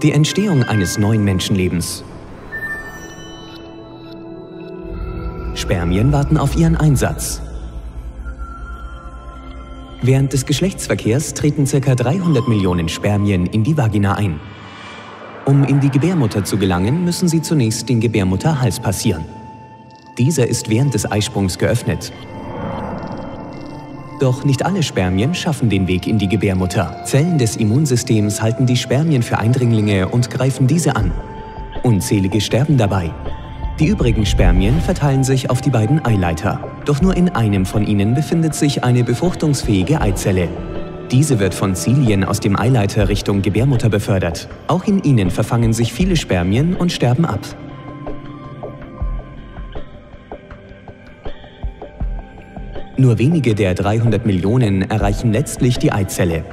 Die Entstehung eines neuen Menschenlebens. Spermien warten auf ihren Einsatz. Während des Geschlechtsverkehrs treten ca. 300 Millionen Spermien in die Vagina ein. Um in die Gebärmutter zu gelangen, müssen sie zunächst den Gebärmutterhals passieren. Dieser ist während des Eisprungs geöffnet. Doch nicht alle Spermien schaffen den Weg in die Gebärmutter. Zellen des Immunsystems halten die Spermien für Eindringlinge und greifen diese an. Unzählige sterben dabei. Die übrigen Spermien verteilen sich auf die beiden Eileiter. Doch nur in einem von ihnen befindet sich eine befruchtungsfähige Eizelle. Diese wird von Zilien aus dem Eileiter Richtung Gebärmutter befördert. Auch in ihnen verfangen sich viele Spermien und sterben ab. Nur wenige der 300 Millionen erreichen letztlich die Eizelle.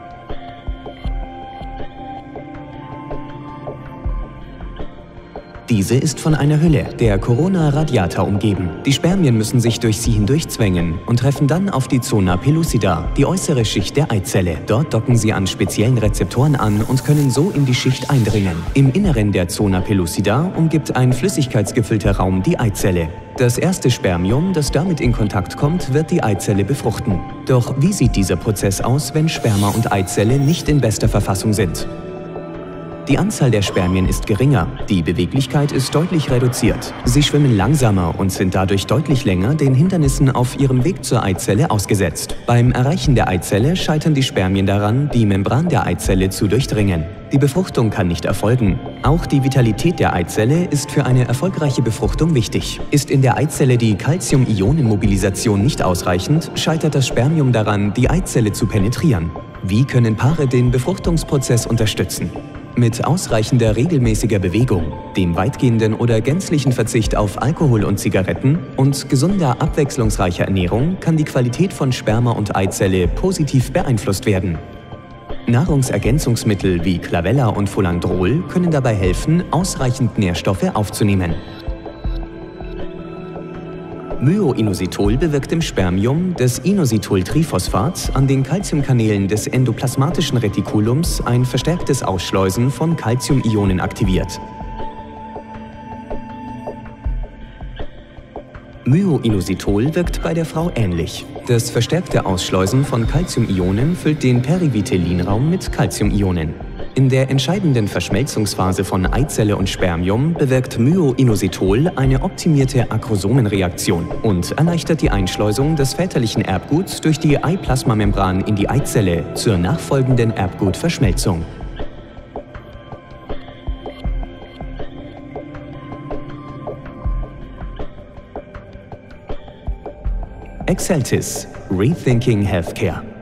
Diese ist von einer Hülle, der Corona radiata, umgeben. Die Spermien müssen sich durch sie hindurchzwängen und treffen dann auf die Zona pellucida, die äußere Schicht der Eizelle. Dort docken sie an speziellen Rezeptoren an und können so in die Schicht eindringen. Im Inneren der Zona pellucida umgibt ein flüssigkeitsgefüllter Raum die Eizelle. Das erste Spermium, das damit in Kontakt kommt, wird die Eizelle befruchten. Doch wie sieht dieser Prozess aus, wenn Sperma und Eizelle nicht in bester Verfassung sind? Die Anzahl der Spermien ist geringer, die Beweglichkeit ist deutlich reduziert. Sie schwimmen langsamer und sind dadurch deutlich länger den Hindernissen auf ihrem Weg zur Eizelle ausgesetzt. Beim Erreichen der Eizelle scheitern die Spermien daran, die Membran der Eizelle zu durchdringen. Die Befruchtung kann nicht erfolgen. Auch die Vitalität der Eizelle ist für eine erfolgreiche Befruchtung wichtig. Ist in der Eizelle die Calcium-Ionen-Mobilisation nicht ausreichend, scheitert das Spermium daran, die Eizelle zu penetrieren. Wie können Paare den Befruchtungsprozess unterstützen? Mit ausreichender regelmäßiger Bewegung, dem weitgehenden oder gänzlichen Verzicht auf Alkohol und Zigaretten und gesunder, abwechslungsreicher Ernährung kann die Qualität von Sperma und Eizelle positiv beeinflusst werden. Nahrungsergänzungsmittel wie Clavella und Folandrol können dabei helfen, ausreichend Nährstoffe aufzunehmen. Myoinositol bewirkt im Spermium des Inositol-Triphosphat an den Calciumkanälen des endoplasmatischen Retikulums ein verstärktes Ausschleusen von Calciumionen aktiviert. Myoinositol wirkt bei der Frau ähnlich. Das verstärkte Ausschleusen von Calciumionen füllt den Perivitellinraum mit Calciumionen. In der entscheidenden Verschmelzungsphase von Eizelle und Spermium bewirkt Myoinositol eine optimierte Akrosomenreaktion und erleichtert die Einschleusung des väterlichen Erbguts durch die Eiplasmamembran in die Eizelle zur nachfolgenden Erbgutverschmelzung. Exeltis – Rethinking Healthcare.